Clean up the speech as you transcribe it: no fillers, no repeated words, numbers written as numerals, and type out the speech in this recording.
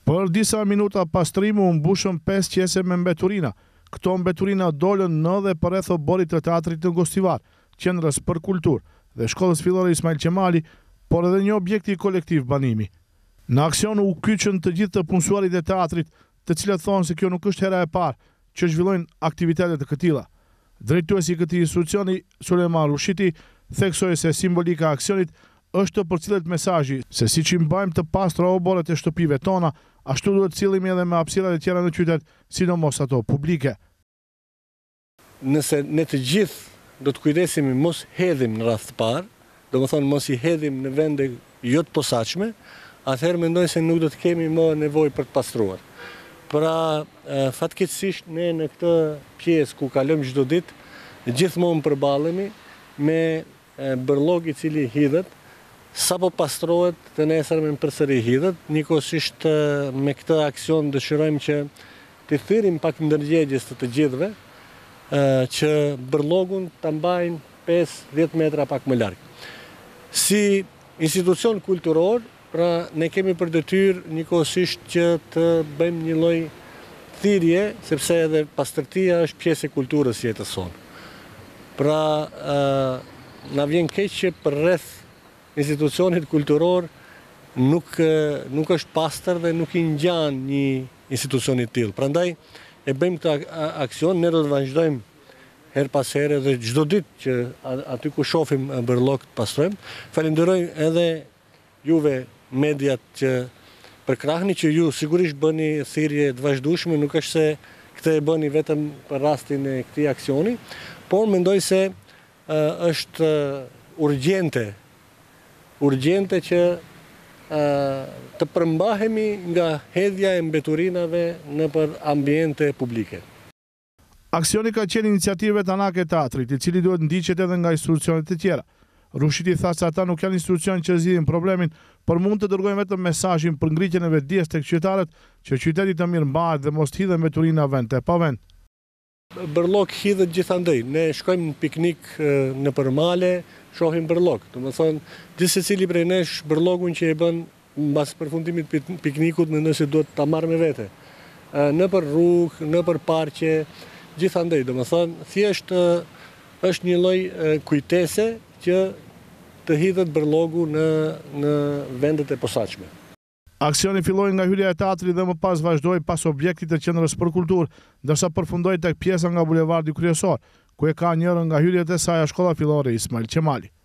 Për disa minuta pastrimu u mbushën 5 qese me mbeturina. Këto mbeturina dolën në dhe përreth oborit të teatrit në Gostivar, qendrës për kulturë dhe shkollës fillore Ismail Qemali, por edhe një objekti kolektiv banimi. Në aksion u kyçën të gjithë të punësuarit e teatrit, të cilët thonë se kjo nuk është hera e parë që zhvillojnë aktivitetet të këtilla. Drejtuesi i këtij institucioni, Sulejman Rushiti, theksoi se simbolika e aksionit është të përcillet mesazhi se siç i mbajmë të pastra oborret e shtëpive tona, ashtu duhet sillemi edhe me hapësirat e tjera në qytet, sidomos ato publike. Nëse ne të gjithë do të kujdesemi mos hedhim në radhë të parë, domethënë mos i hedhim në vende jo të posaçme, atëherë mendoj se nuk do të kemi më nevojë për të pastruar. Pra, fatkeqësisht ne në këtë pjesë ku kalojmë çdo ditë, gjithmonë përballemi me bërllog i cili hidhet, sapo pastrohet të nesërmen përsëri hidhet. Njëkohësisht me këtë aksion dëshirojmë që të thirrim pak ndërgjegjes të gjithëve, që bërllogun ta mbajnë 5-10 metra pak më larg. Si institucion kulturor, pra ne kemi për detyrë njëkohësisht që të bëjmë një lloj thirrje, sepse edhe pastërtia është pjesë e kulturës jetës sonë. Pra, na vjen keq që përreth institucionit kulturor nuk është pastër dhe nuk i ngjan një institucioni të tillë. Prandaj e bëjmë këtë aksion, ne do të vazhdojmë her pas here dhe çdo ditë që aty ku shohim bërllog të pastrojmë. Falenderoj edhe juve mediat që përkrahni, që ju sigurisht bëni thirrje të vazhdueshme, nuk është se këtë e bëni vetëm për rastin e këtij aksioni, por mendoj se është urgjente që të përmbahemi nga hedhja e mbeturinave nëpër ambiente publike. Aksioni ka qenë iniciativë tanake e teatrit, i cili duhet ndiqet edhe nga institucionet e tjera. Rushiti tha se ata nuk janë institucion që zgjidhin problemin, por mund të dërgojnë vetëm mesazhin për ngritjen e vetdijes tek qytetarët që qyteti të mirë mbahet dhe mos hidhen mbeturina vend te pa vend. Bërllog hidhet gjithandej. Ne shkojmë në piknik nëpër male, shohim bërllog. Domethënë, gjithsecili prej nesh bërllogun që e bën mbas përfundimit të piknikut mendoj se duhet ta marrë me vete. Nëpër rrugë, nëpër parqe, gjithandej. Domethënë, thjesht është një lloj kujtese që të hidhet bërllogu në vendet e posaçme. Aksioni filloi nga hyrja e teatrit dhe më pas vazhdoi pas objektit të qendrës për kulturë, ndërsa përfundoi tek pjesa nga bulevardi kryesor, ku e ka njërin nga hyrjet e saj shkolla fillore Ismail Qemali.